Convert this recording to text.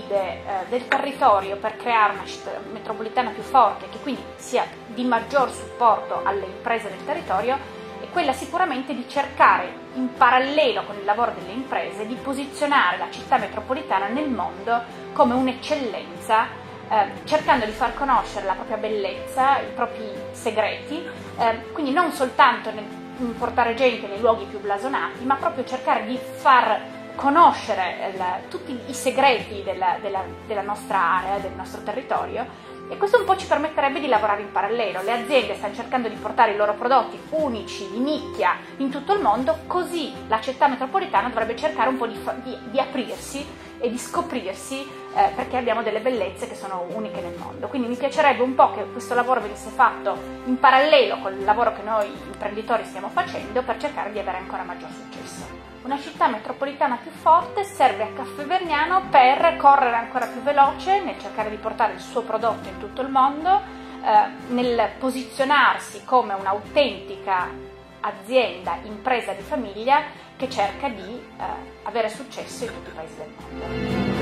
sfide del territorio per creare una città metropolitana più forte, che quindi sia di maggior supporto alle imprese del territorio, è quella sicuramente di cercare, in parallelo con il lavoro delle imprese, di posizionare la città metropolitana nel mondo come un'eccellenza, cercando di far conoscere la propria bellezza, i propri segreti, quindi non soltanto nel portare gente nei luoghi più blasonati, ma proprio cercare di far conoscere tutti i segreti della nostra area, del nostro territorio, e questo un po' ci permetterebbe di lavorare in parallelo. Le aziende stanno cercando di portare i loro prodotti unici, di nicchia, in tutto il mondo, così la città metropolitana dovrebbe cercare un po' di aprirsi e di scoprirsi, perché abbiamo delle bellezze che sono uniche nel mondo. Quindi mi piacerebbe un po' che questo lavoro venisse fatto in parallelo con il lavoro che noi imprenditori stiamo facendo, per cercare di avere ancora maggior successo. Una città metropolitana più forte serve a Caffè Vergnano per correre ancora più veloce nel cercare di portare il suo prodotto in tutto il mondo, nel posizionarsi come un'autentica azienda, impresa di famiglia che cerca di avere successo in tutti i paesi del mondo.